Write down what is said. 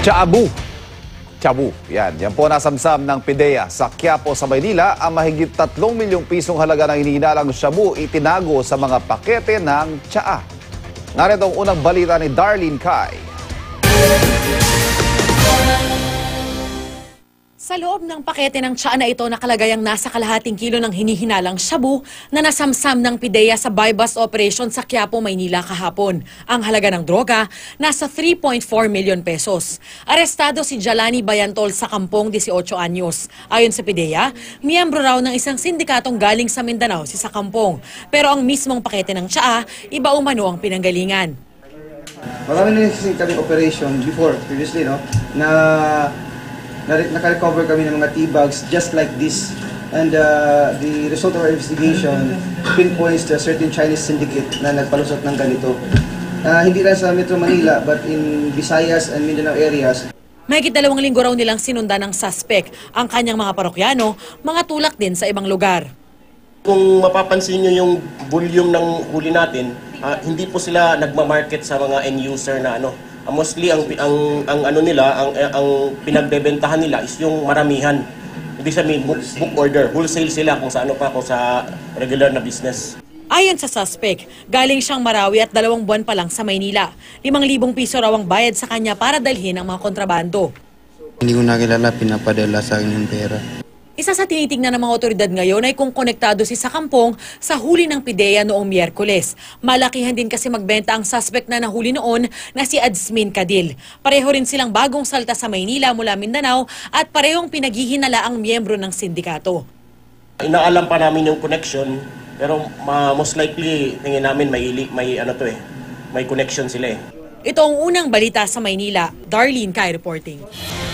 Shabu. Shabu. Yan po nasamsam ng PIDEA sa Quiapo sa Maynila. Ang mahigit 3 milyong pisong halaga ng hinihinalang shabu itinago sa mga pakete ng tsaa. Narito ang unang balita ni Darlene Kai. Sa loob ng pakete ng tsaa na ito nakalagay ang nasa kalahating kilo ng hinihinalang shabu na nasamsam ng PIDEA sa buy-bust operation sa Quiapo, Maynila kahapon. Ang halaga ng droga nasa 3.4 million pesos. Arestado si Jalani Bayantol sa Kampong, 18 anyos. Ayon sa PIDEA, miyembro raw ng isang sindikatong galing sa Mindanao si Sakampong. Pero ang mismong pakete ng tsaa, iba umano ang pinanggalingan. Marami na yung kaming operation previously, no, na naka-recover kami ng mga tea bags just like this. And the result of our investigation pinpoints to a certain Chinese syndicate na nagpalusot ng ganito. Hindi lang sa Metro Manila but in Visayas and Mindanao areas. Mahigit 2 linggo raw nilang sinundan ng suspect. Ang kanyang mga parokyano, mga tulak din sa ibang lugar. Kung mapapansin nyo yung volume ng huli natin, hindi po sila nagma-market sa mga end user na ano. Mostly ang pinagbebentahan nila is yung maramihan. Hindi sabihin book order, wholesale sila kung sa regular na business. Ayon sa suspect, galing siyang Marawi at 2 buwan pa lang sa Maynila. 5,000 piso raw ang bayad sa kanya para dalhin ang mga kontrabando. Hindi ko nakilala, pinapadala sa akin yung pera. Isa sa tinitingnan ng mga otoridad ngayon ay kung konektado si Sakampong sa huli ng PIDEA noong Miyerkules. Malakihan din kasi magbenta ang suspect na nahuli noon na si Adsmin Cadil. Pareho rin silang bagong salta sa Maynila mula Mindanao at parehong pinaghihinala ang miyembro ng sindikato. Inaalam pa namin yung connection, pero most likely tingin namin may connection sila eh. Ito ang unang balita sa Maynila. Darlene Kai reporting.